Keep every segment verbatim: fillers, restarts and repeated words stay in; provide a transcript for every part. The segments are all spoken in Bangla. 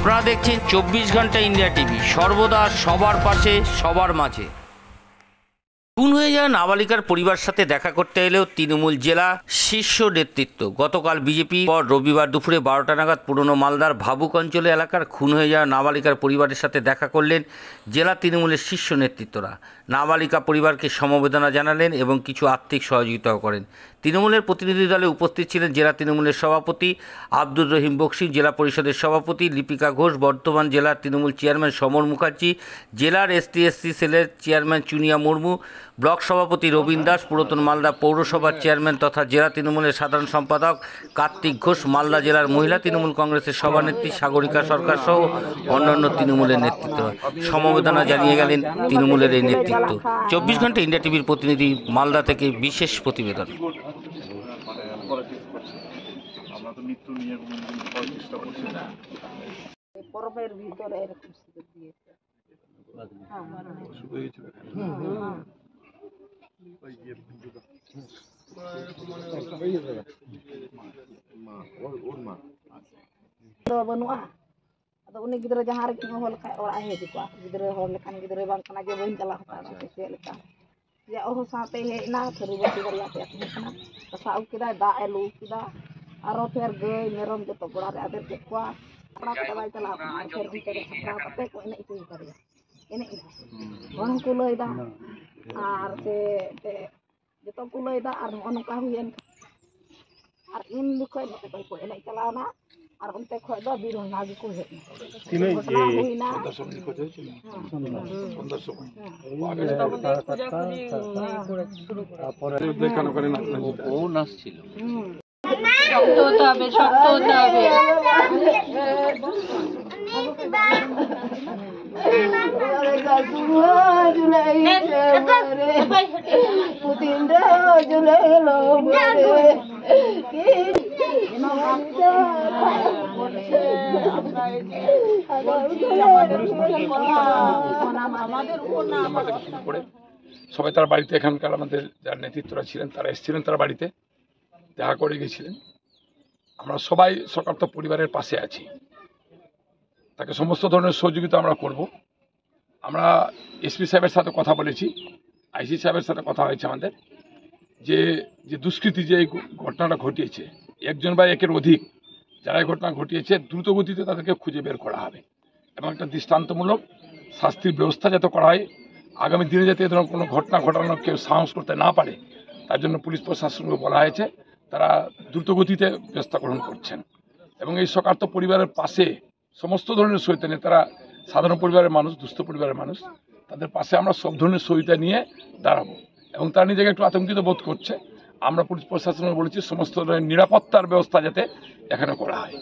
আপনারা দেখছেন চব্বিশ ঘন্টা ইন্ডিয়া টিভি, সর্বদা সবার পাশে সবার মাঝে। খুন হয়ে যাওয়া নাবালিকার পরিবারের সাথে দেখা করতে এলেও তৃণমূল জেলা শীর্ষ নেতৃত্ব। গতকাল বিজেপি পর রবিবার দুপুরে বারোটা নাগাদ পুরনো মালদার ভাবুক অঞ্চলে এলাকার খুন হয়ে যাওয়া নাবালিকার পরিবারের সাথে দেখা করলেন জেলা তৃণমূলের শীর্ষ নেতৃত্বরা। নাবালিকা পরিবারকে সমবেদনা জানালেন এবং কিছু আর্থিক সহযোগিতাও করেন। তৃণমূলের প্রতিনিধি দলে উপস্থিত ছিলেন জেলা তৃণমূলের সভাপতি আব্দুর রহিম বক্সি, জেলা পরিষদের সভাপতি লিপিকা ঘোষ, বর্ধমান জেলার তৃণমূল চেয়ারম্যান সমর মুখার্জি, জেলার এসটি এসসি সেলের চেয়ারম্যান চুনিয়া মুর্মু, ব্লক সভাপতি রবীন দাস, পুরাতন মালদা পৌরসভার চেয়ারম্যান তথা জেলা তৃণমূলের সাধারণ সম্পাদক কার্তিক ঘোষ, মালদা জেলার মহিলা তৃণমূল কংগ্রেসের সভানেত্রী সাগরিকা সরকার সহ অন্যান্য তৃণমূলের নেতৃত্ব। সমবেদনা জানিয়ে গেলেন তৃণমূলের এই নেতৃত্ব। চব্বিশ ঘন্টা ইন্ডিয়া টিভির প্রতিনিধি মালদা থেকে বিশেষ প্রতিবেদন। পর্বের ভিতরে এরকম সুযোগ দিয়েছে। ᱵᱟᱹᱱᱩᱜᱼᱟ ᱟᱫᱚ ᱩᱱᱤ ᱜᱤᱫᱽᱨᱟᱹ ᱡᱟᱦᱟᱸ ᱨᱮᱜᱮ ᱦᱚᱦᱚ ᱞᱮᱠᱷᱟᱱ ᱚᱲᱟᱜ ᱮ ᱦᱮᱡ ᱠᱚᱜᱼᱟ᱾ ᱜᱤᱫᱽᱨᱟᱹ ᱦᱚᱲ ᱞᱮᱠᱟᱱ ᱜᱤᱫᱽᱨᱟᱹ ᱵᱟᱝ ᱠᱟᱱᱟ ᱡᱮ ᱵᱟᱹᱧ ᱪᱟᱞᱟᱣ ᱦᱟᱛᱟᱲᱚᱜᱼᱟ ᱥᱮ ᱪᱮᱫ ᱞᱮᱠᱟ᱾ ᱡᱮ ᱚᱦᱚ ᱥᱟᱶᱛᱮ ᱦᱮᱡ ᱮᱱᱟ, ᱛᱷᱟᱹᱨᱤ ᱵᱟᱹᱴᱤ ᱵᱟᱨᱭᱟ ᱯᱮᱭᱟ ᱛᱟᱦᱮᱸ ᱠᱟᱱᱟ, ᱜᱷᱟᱥᱟᱣ ᱠᱮᱫᱟᱭ, ᱫᱟᱜ ᱮ ᱞᱩ ᱠᱮᱫᱟ, ᱟᱨᱚ ᱯᱷᱮᱨ ᱜᱟᱹᱭ ᱢᱮᱨᱚᱢ ᱡᱚᱛᱚ ᱜᱚᱲᱟ ᱨᱮ ᱟᱫᱮᱨ ᱠᱮᱫ ᱠᱚᱣᱟ᱾ ᱠᱚᱲᱟ ᱠᱚ ᱵᱟᱭ ᱪᱟᱞᱟᱣ ᱠᱟᱱᱟ, ᱟᱨ ᱯᱷᱮᱨ ᱚᱱᱛᱮ ᱨᱮ ᱥᱟᱯᱲᱟᱣ ᱠᱟᱛᱮ ᱠᱚ ᱮᱱᱮᱡ ᱦᱚᱪᱚ ᱠᱟᱫᱮᱭᱟ, ᱮᱱᱮᱡ ᱮᱫᱟ ᱦᱚᱲ ᱦᱚᱸᱠᱚ ᱞᱟᱹᱭᱫᱟ ᱟᱨ ᱥᱮ ᱡᱚᱛᱚ ᱠᱚ ᱞᱟᱹᱭᱫᱟ᱾ ᱟᱨ ᱱᱚᱜᱼᱚ ᱱᱚᱝᱠᱟ ᱦᱩᱭᱮᱱ ᱟᱨ ᱤᱱ ᱡᱚᱠᱷᱚᱡ ᱱᱚᱛᱮ ᱠᱷᱚᱡ ᱠᱚ ᱮᱱᱮᱡ ᱪᱟᱞᱟᱣᱱᱟ ᱟᱨ ᱚᱱᱛᱮ ᱠᱷᱚᱡ ᱫᱚ ᱵᱤᱨ ᱦᱚᱸ ᱜᱮᱠᱚ ᱦᱮᱡ ᱮᱱᱟ᱾ ᱜᱷᱚᱴᱱᱟ ᱦᱩᱭᱱᱟ শক্ত হতে হবে, শক্ত হতে হবে। সবাই তার বাড়িতে, এখানকার আমাদের যারা নেতৃত্বরা ছিলেন তারা এসেছিলেন, তার বাড়িতে দেখা করে গেছিলেন। আমরা সবাই শোকার্ত পরিবারের পাশে আছি, তাকে সমস্ত ধরনের সহযোগিতা আমরা করব। আমরা এসপি সাহেবের সাথে কথা বলেছি, আইসি সাহেবের সাথে কথা হয়েছে আমাদের, যে যে দুষ্কৃতী যে এই ঘটনাটা ঘটিয়েছে, একজন বা একের অধিক যারা এই ঘটনা ঘটিয়েছে, দ্রুত গতিতে তাদেরকে খুঁজে বের করা হবে এবং একটা দৃষ্টান্তমূলক শাস্তির ব্যবস্থা যাতে করা হয়। আগামী দিনে যাতে এ ধরনের কোনো ঘটনা ঘটানোর কেউ সাহস করতে না পারে, তার জন্য পুলিশ প্রশাসনকে বলা হয়েছে। তারা দ্রুতগতিতে ব্যবস্থা গ্রহণ করছেন এবং এই শোকার্ত পরিবারের পাশে সমস্ত ধরনের সহায়তা নিয়ে, তারা সাধারণ পরিবারের মানুষ, দুস্থ পরিবারের মানুষ, তাদের পাশে আমরা সব ধরনের সহায়তা নিয়ে দাঁড়াবো এবং তারা নিজেকে একটু আতঙ্কিত বোধ করছে। আমরা পুলিশ প্রশাসনকে বলেছি সমস্ত ধরনের নিরাপত্তার ব্যবস্থা যাতে এখানে করা হয়।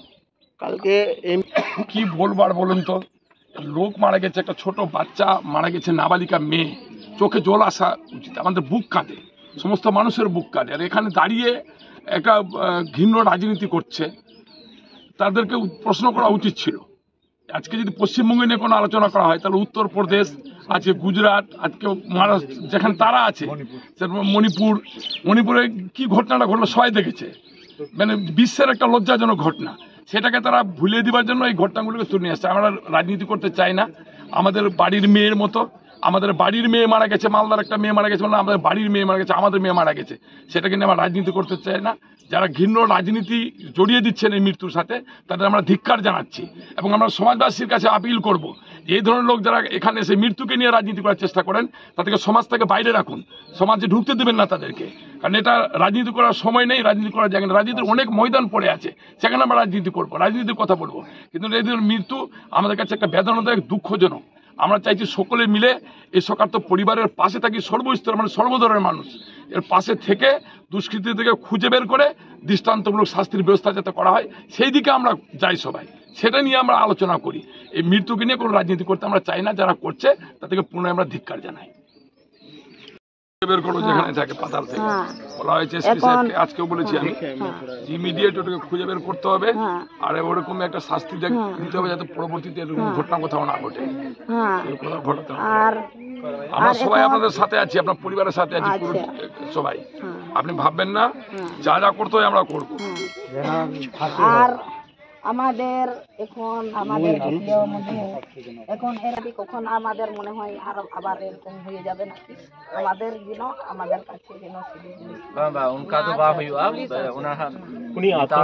কালকে কি বলবার বলুন তো, লোক মারা গেছে, একটা ছোট বাচ্চা মারা গেছে, নাবালিকা মেয়ে, চোখে জল আসা উচিত, আমাদের বুক কাঁদে, সমস্ত মানুষের বুক কাঁদে। আর এখানে দাঁড়িয়ে একটা ঘৃণ্য রাজনীতি করছে, তাদেরকে প্রশ্ন করা উচিত ছিল। আজকে যদি পশ্চিমবঙ্গে নিয়ে কোনো আলোচনা করা হয়, তাহলে উত্তরপ্রদেশ আছে, গুজরাট, আজকে মহারাষ্ট্র যেখানে তারা আছে, মণিপুর, মণিপুরে কি ঘটনাটা ঘটলো সবাই দেখেছে, মানে বিশ্বের একটা লজ্জাজনক ঘটনা। সেটাকে তারা ভুলিয়ে দেওয়ার জন্য এই ঘটনাগুলোকে তুলে নিয়ে আসছে। আমরা রাজনীতি করতে চাই না। আমাদের বাড়ির মেয়ের মতো, আমাদের বাড়ির মেয়ে মারা গেছে, মালদার একটা মেয়ে মারা গেছে, মানে আমাদের বাড়ির মেয়ে মারা গেছে, আমাদের মেয়ে মারা গেছে, সেটাকে নিয়ে আমরা রাজনীতি করতে চাই না। যারা ঘৃণ্য রাজনীতি জড়িয়ে দিচ্ছেন এই মৃত্যুর সাথে, তাদের আমরা ধিক্কার জানাচ্ছি এবং আমরা সমাজবাসীর কাছে আপিল করব, এই ধরনের লোক যারা এখানে এসে মৃত্যুকে নিয়ে রাজনীতি করার চেষ্টা করেন, তাদেরকে সমাজ থেকে বাইরে রাখুন, সমাজে ঢুকতে দেবেন না তাদেরকে। কারণ এটা রাজনীতি করার সময় নেই, রাজনীতি করার জায়গা নেই। রাজনীতির অনেক ময়দান পড়ে আছে, সেখানে আমরা রাজনীতি করবো, রাজনীতির কথা বলবো। কিন্তু এই ধরনের মৃত্যু আমাদের কাছে একটা বেদনাদায়ক, দুঃখজনক। আমরা চাইছি সকলে মিলে এই শোকার্ত পরিবারের পাশে থাকি, সর্বস্তর মানে সর্বধরনের মানুষ এর পাশে থেকে দুষ্কৃতী থেকে খুঁজে বের করে দৃষ্টান্তমূলক শাস্তির ব্যবস্থা যাতে করা হয়, সেই দিকে আমরা যাই সবাই, সেটা নিয়ে আমরা আলোচনা করি। এই মৃত্যুকে নিয়ে কোনো রাজনীতি করতে আমরা চাই না। যারা করছে তাদেরকে পুনরায় আমরা ধিক্কার জানাই। বের করো যেখানে থাকে পাতাল থেকে বলা হয়েছে, আজকেও বলেছি আমি, ইমিডিয়েট ওটাকে খুঁজে বের করতে হবে আর ওরকম একটা শাস্তি দিতে হবে যাতে পরবর্তীতে এরকম ঘটনা কোথাও না ঘটে, ঘটাতে হবে। আমরা সবাই আপনাদের সাথে আছি, আপনার পরিবারের সাথে আছি পুরো সবাই। আপনি ভাববেন না, যা যা করতে হয় আমরা করবো। আর আমাদের এখন আমাদের ভিডিওর মধ্যে এখন এরকম কখন আমাদের মনে হয় আর আবার এরকম হয়ে যাবে নাকি আমাদের যেন আমাদের কাছে যেন শুধু জিনিস उनका तो बाप हुआ उन्हें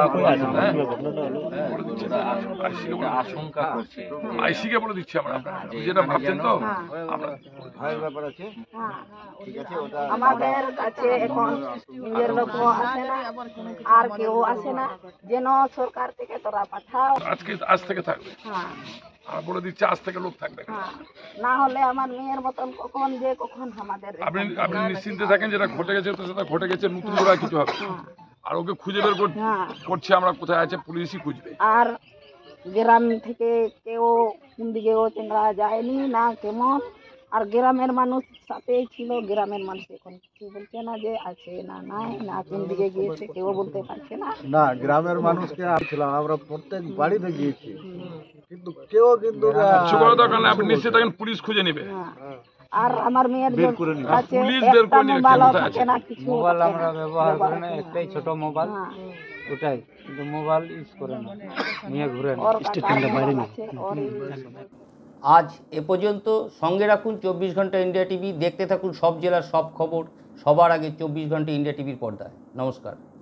आशंका करছে আইসিকে বলে দিচ্ছি আমরা যেটা ভাবছেন তো আমরা ভয়ের ব্যাপার আছে হ্যাঁ আমাদের কাছে এখন নিজের লোকও আসে না আর কেউ আসে না যেন সরকার থেকে তোরা পাঠাও আজকে আজ থেকে থাকবে হ্যাঁ আর বলে দিচ্ছি আজ থেকে লোক থাকবে হ্যাঁ না হলে আমার মেয়ের মতন কখন যে কখন আমাদের আপনি আপনি নিশ্চিন্তে থাকেন যেটা ঘটে গেছে তো সেটা ঘটে গেছে নতুন করে আর কিছু হবে না। আর ওকে খুঁজে বের কর- হ্যাঁ করছি আমরা কোথায় আছে পুলিশই খুঁজবে আর গ্রাম থেকে কেউ কোন দিকেও চেঙ্গা যায়নি না কেমন আর গ্রামের মানুষ সাথেই ছিল গ্রামের মানুষ এখন কিছু বলছে না যে আছে না নাই না কোন দিকে গিয়েছে কেউ বলতে পারছে না না গ্রামের মানুষকে আসছিলাম আমরা প্রত্যেক বাড়িতে গিয়েছি কিন্তু কেউ কিন্তু কিছু করার দরকার নেই আপনি নিশ্চিত থাকেন পুলিশ খুঁজে নেবে হ্যাঁ। আর আমার মেয়ের কাছে পুলিশ বের একটা করে নিবে, মোবাইল কে কোথায় থাকে আছে? না কিছু মোবাইল থাকে আমরা না। ব্যবহার করি না হ্যাঁ। একটাই ছোট মোবাইল ওটাই কিন্তু মোবাইল ইউজ করে না নিয়ে ঘুরে না ওর কাকার মোবাইল আছে, ওর আজ এ পর্যন্ত সঙ্গে রাখুন চব্বিশ ঘন্টা ইন্ডিয়া টিভি দেখতে থাকুন সব জেলার সব খবর সবার আগে চব্বিশ ঘন্টা ইন্ডিয়া টিভির পর্দায় নমস্কার।